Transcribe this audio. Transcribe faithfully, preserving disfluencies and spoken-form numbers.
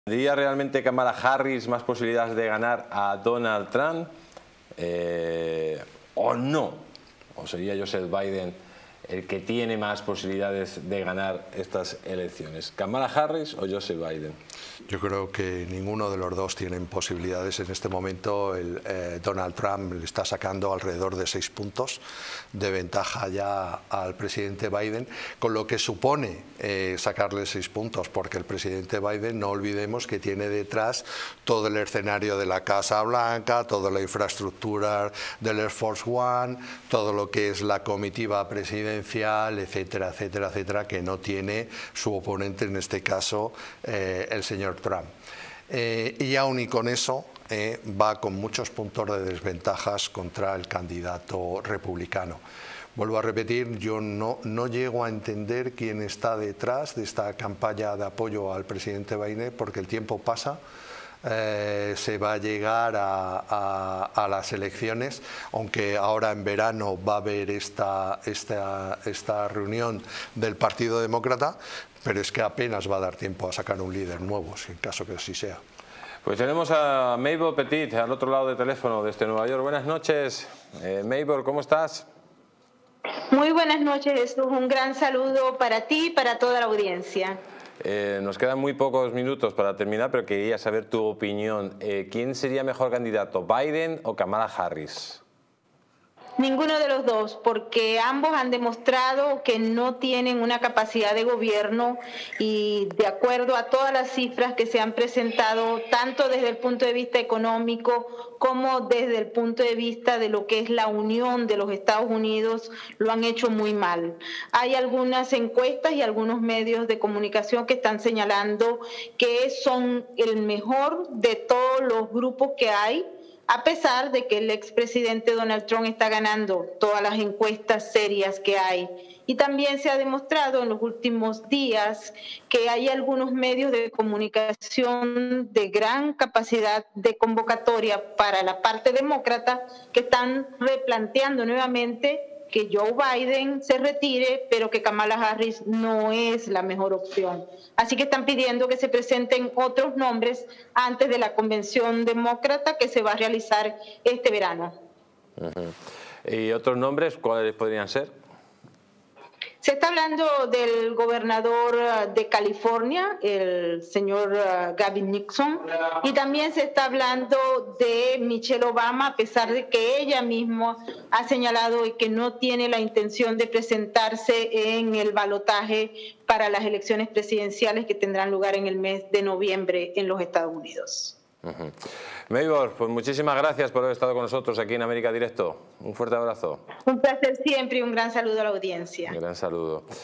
¿Tendría realmente Kamala Harris más posibilidades de ganar a Donald Trump eh, o no? ¿O sería Joseph Biden el que tiene más posibilidades de ganar estas elecciones? ¿Kamala Harris o Joseph Biden? Yo creo que ninguno de los dos tienen posibilidades en este momento. El, eh, Donald Trump le está sacando alrededor de seis puntos de ventaja ya al presidente Biden, con lo que supone eh, sacarle seis puntos, porque el presidente Biden, no olvidemos que tiene detrás todo el escenario de la Casa Blanca, toda la infraestructura del Air Force One, todo lo que es la comitiva presidencial, etcétera, etcétera, etcétera, que no tiene su oponente, en este caso eh, el señor Trump. Eh, y aún y con eso eh, va con muchos puntos de desventajas contra el candidato republicano. Vuelvo a repetir, yo no, no llego a entender quién está detrás de esta campaña de apoyo al presidente Biden, porque el tiempo pasa. Eh, se va a llegar a, a, a las elecciones, aunque ahora en verano va a haber esta, esta, esta reunión del Partido Demócrata, pero es que apenas va a dar tiempo a sacar un líder nuevo, en caso que así sea. Pues tenemos a Mabel Petit al otro lado del teléfono desde Nueva York. Buenas noches, eh, Mabel, ¿cómo estás? Muy buenas noches, Jesús. Un gran saludo para ti y para toda la audiencia. Eh, nos quedan muy pocos minutos para terminar, pero quería saber tu opinión. Eh, ¿Quién sería mejor candidato, Biden o Kamala Harris? Ninguno de los dos, porque ambos han demostrado que no tienen una capacidad de gobierno y de acuerdo a todas las cifras que se han presentado, tanto desde el punto de vista económico como desde el punto de vista de lo que es la unión de los Estados Unidos, lo han hecho muy mal. Hay algunas encuestas y algunos medios de comunicación que están señalando que son el mejor de todos los grupos que hay, a pesar de que el expresidente Donald Trump está ganando todas las encuestas serias que hay. Y también se ha demostrado en los últimos días que hay algunos medios de comunicación de gran capacidad de convocatoria para la parte demócrata que están replanteando nuevamente que Joe Biden se retire, pero que Kamala Harris no es la mejor opción. Así que están pidiendo que se presenten otros nombres antes de la convención demócrata que se va a realizar este verano. Uh-huh. ¿Y otros nombres cuáles podrían ser? Se está hablando del gobernador de California, el señor Gavin Newsom, y también se está hablando de Michelle Obama, a pesar de que ella misma ha señalado que no tiene la intención de presentarse en el balotaje para las elecciones presidenciales que tendrán lugar en el mes de noviembre en los Estados Unidos. Uh-huh. Mabel, pues muchísimas gracias por haber estado con nosotros aquí en América Directo. Un fuerte abrazo. Un placer siempre y un gran saludo a la audiencia. Un gran saludo.